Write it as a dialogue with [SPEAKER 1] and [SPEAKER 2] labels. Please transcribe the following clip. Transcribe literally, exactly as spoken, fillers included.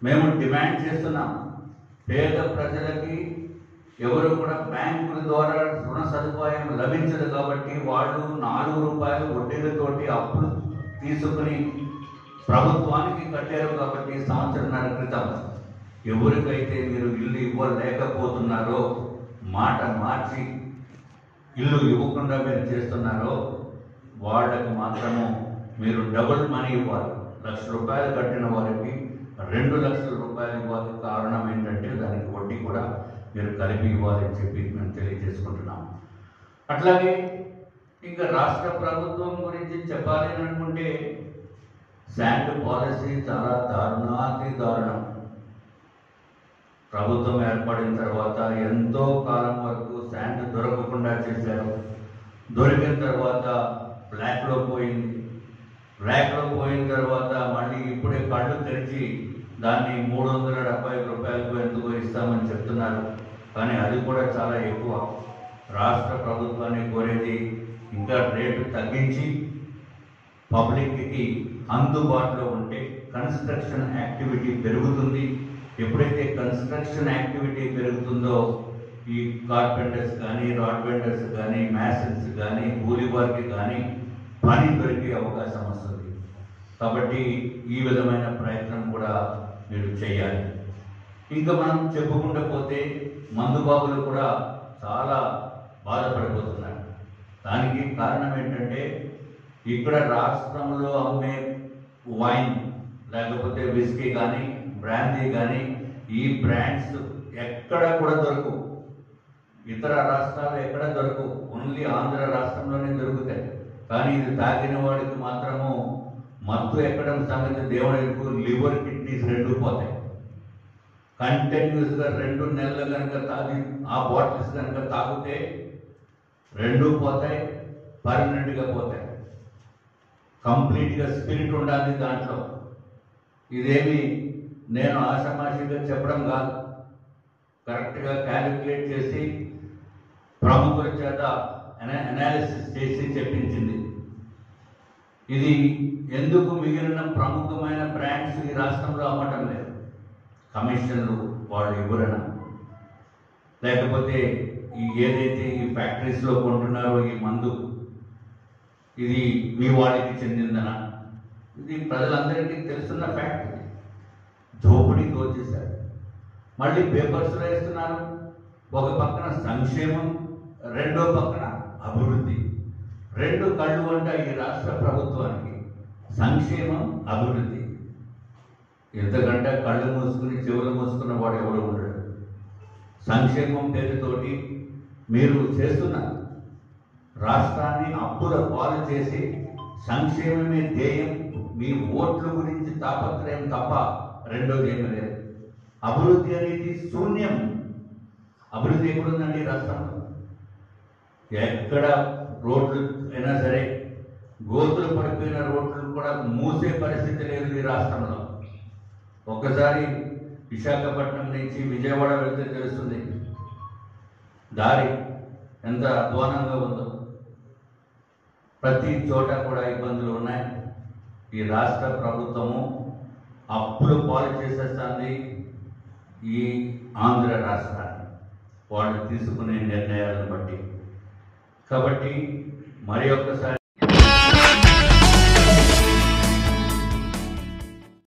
[SPEAKER 1] మేము డిమాండ్ చేస్తున్నాం, పేద ప్రజలకి ఎవరు కూడా బ్యాంకుల ద్వారా రుణ సదుపాయం లభించదు కాబట్టి వాళ్ళు నాలుగు రూపాయలు వడ్డీలతోటి అప్పులు తీసుకుని ప్రభుత్వానికి కట్టారు కాబట్టి సంవత్సరంన్నర క్రితం ఎవరికైతే మీరు ఇల్లు ఇవ్వలేకపోతున్నారో, మాట మార్చి ఇల్లు ఇవ్వకుండా మీరు చేస్తున్నారో వాళ్ళకి మాత్రము మీరు డబుల్ మనీ ఇవ్వాలి. లక్ష రూపాయలు కట్టిన వారికి రెండు లక్షల రూపాయలు ఇవ్వాలి. కారణం ఏంటంటే దానికి వడ్డీ కూడా మీరు కలిపి ఇవ్వాలని చెప్పి మేము తెలియజేసుకుంటున్నాం. అట్లాగే ఇంకా రాష్ట్ర ప్రభుత్వం గురించి చెప్పాలి అని అనుకుంటే శాండ్ పాలసీ చాలా దారుణాతి దారుణం. ప్రభుత్వం ఏర్పడిన తర్వాత ఎంతో కాలం వరకు శాండ్ దొరకకుండా చేశారు. దొరికిన తర్వాత బ్లాక్లో పోయింది. బ్లాక్లో పోయిన తర్వాత మళ్ళీ ఇప్పుడే కళ్ళు తెరిచి దాన్ని మూడు వందల డెబ్బై రూపాయలకు ఎందుకు ఇస్తామని చెప్తున్నారు. కానీ అది కూడా చాలా ఎక్కువ. రాష్ట్ర ప్రభుత్వాన్ని కోరేది ఇంకా రేటు తగ్గించి పబ్లిక్కి అందుబాటులో ఉంటే కన్స్ట్రక్షన్ యాక్టివిటీ పెరుగుతుంది. ఎప్పుడైతే కన్స్ట్రక్షన్ యాక్టివిటీ పెరుగుతుందో ఈ కార్పెంటర్స్ కానీ, రాడ్ బెండర్స్ కానీ, మ్యాసన్స్ కానీ, కూలీ వారికి కానీ పని దొరికే అవకాశం వస్తుంది. కాబట్టి ఈ విధమైన ప్రయత్నం కూడా మీరు చేయాలి. ఇంకా మనం చెప్పుకుంటూ పోతే మందుబాబులు కూడా చాలా బాధపడిపోతున్నారు. దానికి కారణం ఏంటంటే ఇక్కడ రాష్ట్రంలో అమ్మే వైన్ లేకపోతే విస్కీ కానీ, బ్రాందీ కానీ ఈ బ్రాండ్స్ ఎక్కడ కూడా దొరకవు. ఇతర రాష్ట్రాలు ఎక్కడ దొరకవు, ఓన్లీ ఆంధ్ర రాష్ట్రంలోనే దొరుకుతాయి. కానీ ఇది తాగిన వాడికి మాత్రము మత్తు ఎక్కడం సంగతి దేవుడికి లివర్ కిడ్నీస్ రెండు పోతాయి. కంటిన్యూస్గా రెండు నెలలు కనుక తాగి ఆ బాటిల్స్ కనుక తాగితే రెండు పోతాయి, పర్మనెంట్గా పోతాయి. కంప్లీట్గా స్పిరిట్ ఉండాలి దాంట్లో. ఇదేమి నేను ఆషామాషిగా చెప్పడం కాదు, కరెక్ట్గా క్యాలిక్యులేట్ చేసి ప్రముఖుల చేత అనాలిసిస్ చేసి చెప్పించింది. ఇది ఎందుకు మిగిలిన ప్రముఖమైన బ్రాండ్స్ ఈ రాష్ట్రంలో అమ్మటం లేదు? కమిషన్లు వాళ్ళు ఇవ్వరన, లేకపోతే ఈ ఏదైతే ఈ ఫ్యాక్టరీస్లో కొంటున్నారో ఈ మందు ఇది మీ వాళ్ళకి చెందిందనా? ఇది ప్రజలందరికీ తెలుస్తున్న ఫ్యాక్ట్. దోపిడీ దోచేశారు. మళ్ళీ పేపర్స్లో వేస్తున్నారు, ఒక పక్కన సంక్షేమం, రెండో పక్కన అభివృద్ధి. రెండు కళ్ళు అంట ఈ రాష్ట్ర ప్రభుత్వానికి, సంక్షేమం, అభివృద్ధి. ఎంతకంటే కళ్ళు మూసుకుని చెవులు మూసుకున్న వాడు ఎవరు ఉండడు. సంక్షేమం పేరుతోటి మీరు చేస్తున్నారు, రాష్ట్రాన్ని అప్పుల పాలు చేసి సంక్షేమమే ధ్యేయం, మీ ఓట్ల గురించి తాపత్రయం తప్ప రెండోది ఏమీ లేదు. అభివృద్ధి అనేది శూన్యం. అభివృద్ధి ఎక్కడుందండి రాష్ట్రంలో? ఎక్కడ రోడ్లు అయినా సరే గోతులు పడిపోయిన రోడ్లు కూడా మూసే పరిస్థితి లేదు ఈ రాష్ట్రంలో. ఒక్కసారి విశాఖపట్నం నుంచి విజయవాడ వెళ్తే తెలుస్తుంది దారి ఎంత అధ్వానంగా ఉందో. ప్రతి చోట కూడా ఇబ్బందులు ఉన్నాయి. ఈ రాష్ట్ర ప్రభుత్వము అప్పులు పాలు చేసేస్తుంది ఈ ఆంధ్ర రాష్ట్రాన్ని వాళ్ళు తీసుకునే నిర్ణయాలను బట్టి. కాబట్టి మరి ఒక్కసారి